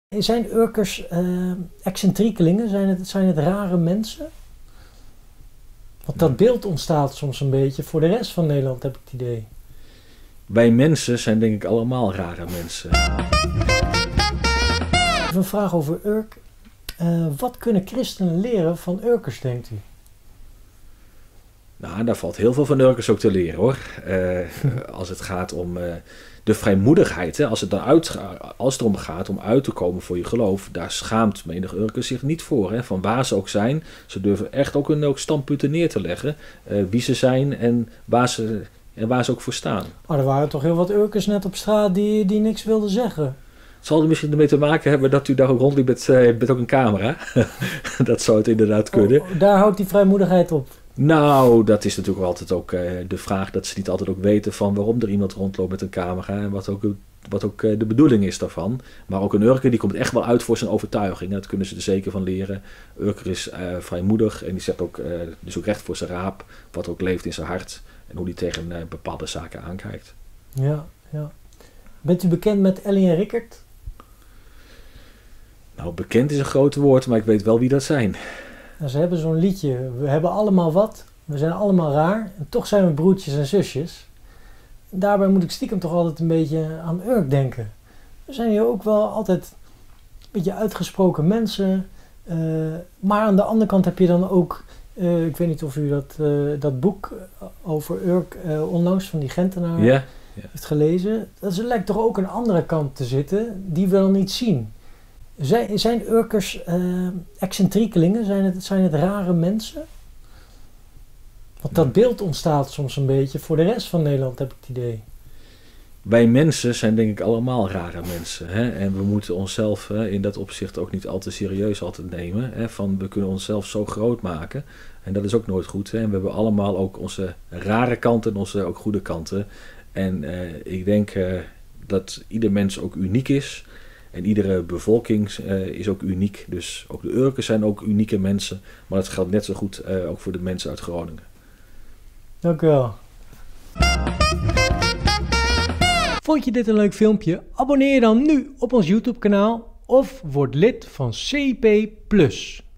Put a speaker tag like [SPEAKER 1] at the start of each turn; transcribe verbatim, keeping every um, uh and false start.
[SPEAKER 1] Zijn Urkers uh, excentriekelingen? Zijn het, zijn het rare mensen? Want dat beeld ontstaat soms een beetje voor de rest van Nederland, heb ik het idee.
[SPEAKER 2] Wij mensen zijn denk ik allemaal rare mensen.
[SPEAKER 1] Even een vraag over Urk. Uh, wat kunnen christenen leren van Urkers, denkt u?
[SPEAKER 2] Nou, daar valt heel veel van Urkers ook te leren, hoor. Uh, als het gaat om uh, de vrijmoedigheid. Hè. Als, het dan uit, als het erom gaat om uit te komen voor je geloof, daar schaamt menig Urker zich niet voor. Hè. Van waar ze ook zijn, ze durven echt ook hun ook standpunten neer te leggen. Uh, wie ze zijn en waar ze, en waar ze ook voor staan.
[SPEAKER 1] Maar er waren toch heel wat Urkers net op straat die, die niks wilden zeggen.
[SPEAKER 2] Het zal er misschien ermee te maken hebben dat u daar ook rondliep met, uh, met ook een camera. Dat zou het inderdaad kunnen.
[SPEAKER 1] Oh, daar houdt die vrijmoedigheid op.
[SPEAKER 2] Nou, dat is natuurlijk altijd ook uh, de vraag dat ze niet altijd ook weten van waarom er iemand rondloopt met een camera en wat ook, wat ook uh, de bedoeling is daarvan. Maar ook een Urker die komt echt wel uit voor zijn overtuiging. Dat kunnen ze er zeker van leren. Urker is uh, vrijmoedig en die zet ook, uh, dus ook recht voor zijn raap, wat ook leeft in zijn hart en hoe die tegen uh, bepaalde zaken aankijkt.
[SPEAKER 1] Ja, ja. Bent u bekend met Ellie en Rickert?
[SPEAKER 2] Nou, bekend is een groot woord, maar ik weet wel wie dat zijn.
[SPEAKER 1] Nou, ze hebben zo'n liedje. We hebben allemaal wat. We zijn allemaal raar. En toch zijn we broertjes en zusjes. Daarbij moet ik stiekem toch altijd een beetje aan Urk denken. We zijn hier ook wel altijd een beetje uitgesproken mensen. Uh, maar aan de andere kant heb je dan ook... Uh, ik weet niet of u dat, uh, dat boek over Urk uh, onlangs van die Gentenaar
[SPEAKER 2] ja, ja.
[SPEAKER 1] heeft gelezen. Dat lijkt toch ook een andere kant te zitten die we dan niet zien. Zijn, zijn Urkers uh, excentriekelingen? Zijn het, zijn het rare mensen? Want dat beeld ontstaat soms een beetje voor de rest van Nederland, heb ik het idee.
[SPEAKER 2] Wij mensen zijn denk ik allemaal rare mensen. Hè? En we moeten onszelf hè, in dat opzicht ook niet al te serieus altijd nemen. Hè? Van we kunnen onszelf zo groot maken. En dat is ook nooit goed. Hè? En we hebben allemaal ook onze rare kanten en onze ook goede kanten. En uh, ik denk uh, dat ieder mens ook uniek is. En iedere bevolking uh, is ook uniek. Dus ook de Urkers zijn ook unieke mensen. Maar dat geldt net zo goed uh, ook voor de mensen uit Groningen.
[SPEAKER 1] Dank u wel. Vond je dit een leuk filmpje? Abonneer je dan nu op ons YouTube kanaal of word lid van C P Plus.